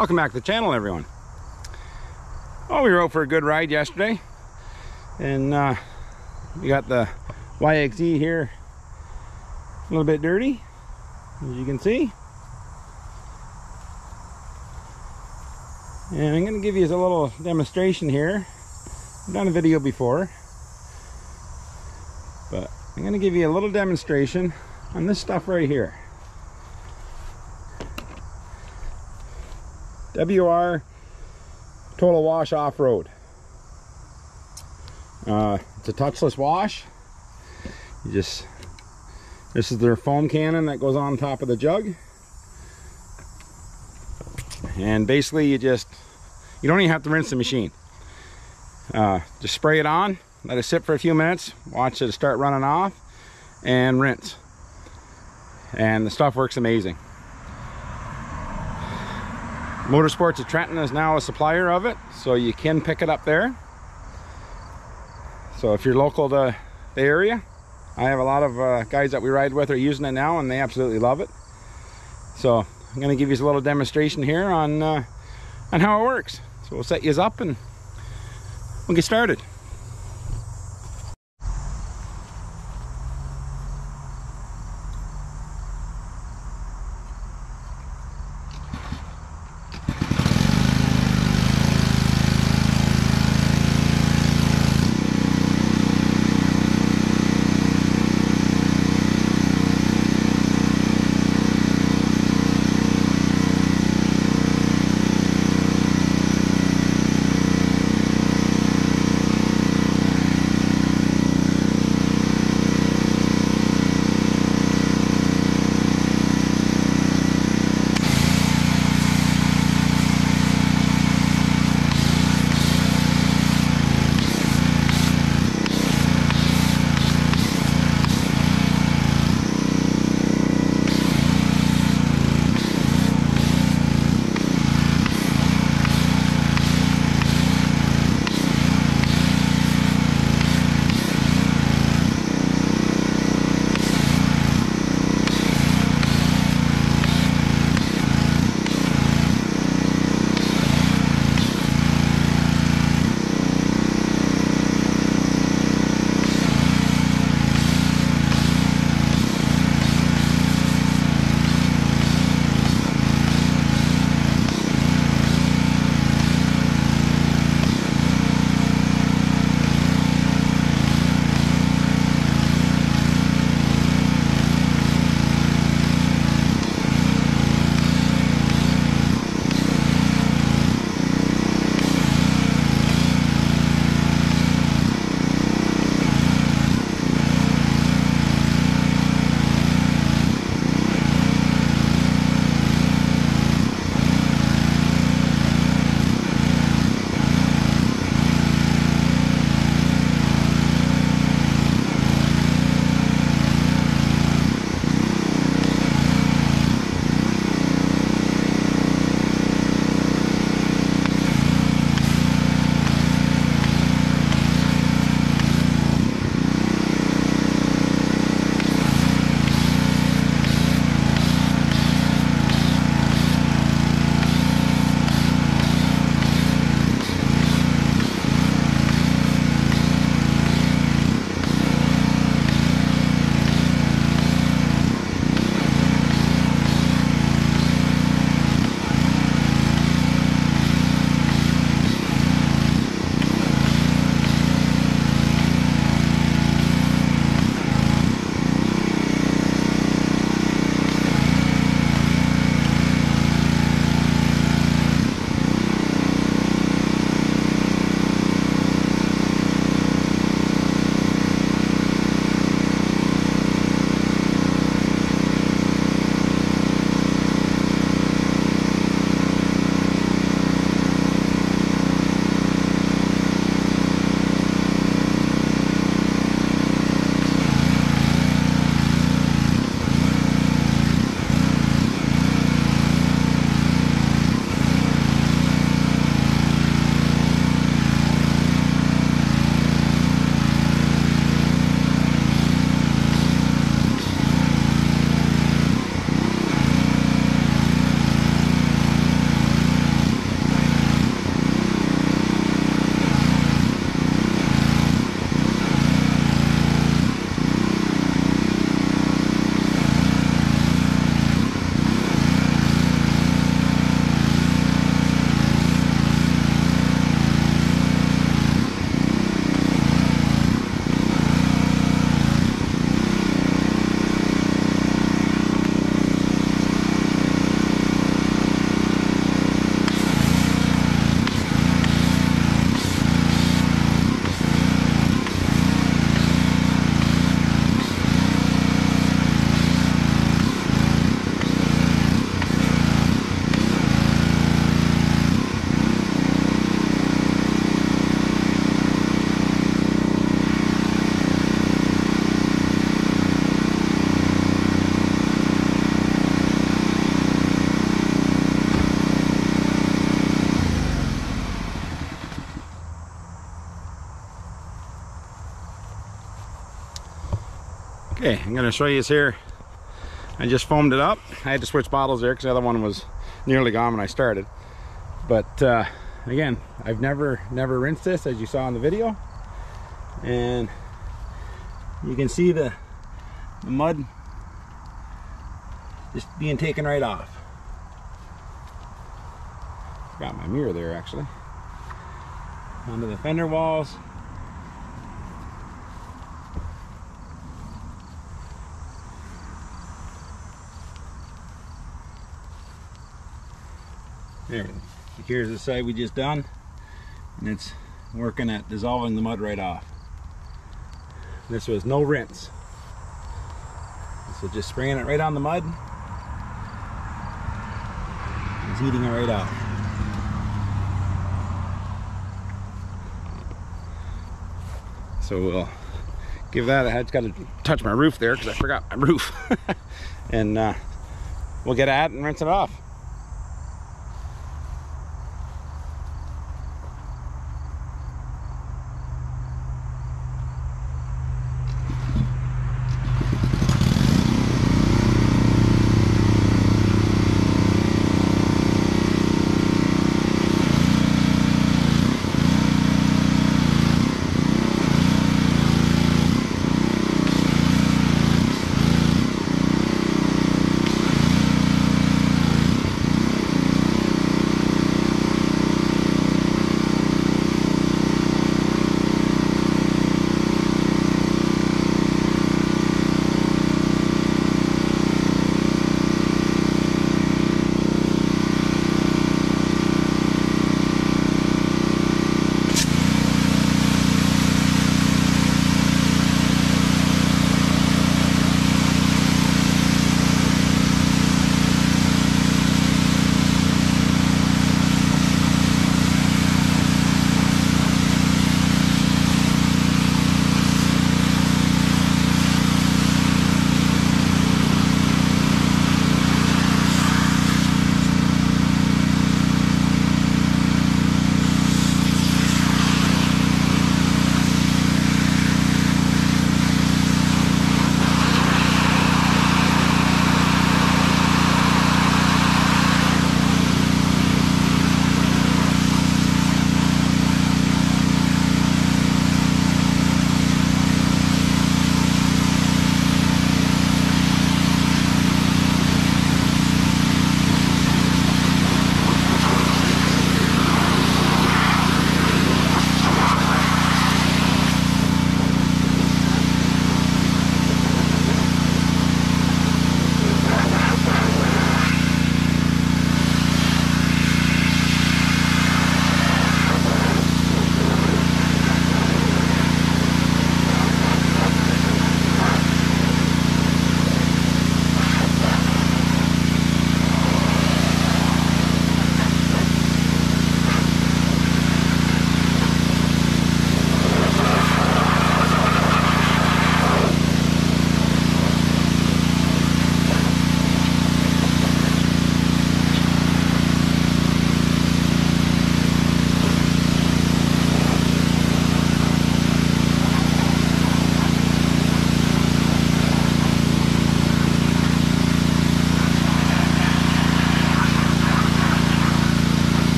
Welcome back to the channel, everyone. Oh, we were out for a good ride yesterday, and we got the YXZ here a little bit dirty, as you can see. And I'm going to give you a little demonstration here. I've done a video before, but I'm going to give you a little demonstration on this stuff right here. WR Total Wash Off-Road. It's a touchless wash. This is their foam cannon that goes on top of the jug, and basically you don't even have to rinse the machine. Just spray it on, let it sit for a few minutes, watch it start running off, and rinse. And the stuff works amazing. Motorsports of Trenton is now a supplier of it, so you can pick it up there. So if you're local to the area, I have a lot of guys that we ride with are using it now, and they absolutely love it. So I'm going to give you a little demonstration here on how it works. So we'll set you up and we'll get started. Okay, I'm going to show you this here. I just foamed it up. I had to switch bottles there because the other one was nearly gone when I started. But again, I've never rinsed this, as you saw in the video. And you can see the mud just being taken right off. Got my mirror there actually. Onto the fender walls. There, here's the side we just done, and it's working at dissolving the mud right off. This was no rinse. So just spraying it right on the mud. It's eating it right off. So we'll give that, I had got to touch my roof there because I forgot my roof. And we'll get at it and rinse it off.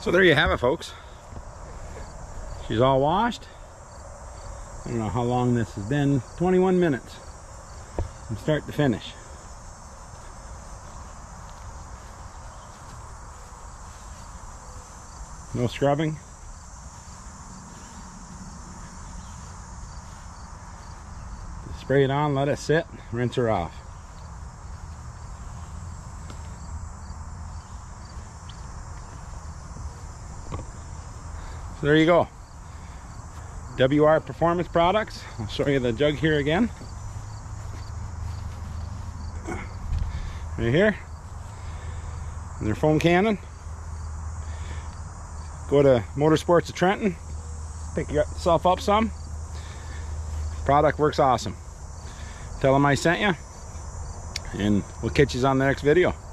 So there you have it, folks. She's all washed. I don't know how long this has been. 21 minutes from start to finish. No scrubbing. Spray it on, let it sit, rinse her off. So there you go. WR Performance Products. I'll show you the jug here again. Right here. And their foam cannon. Go to Motorsports of Trenton. Pick yourself up some. Product works awesome. Tell them I sent you. And we'll catch you on the next video.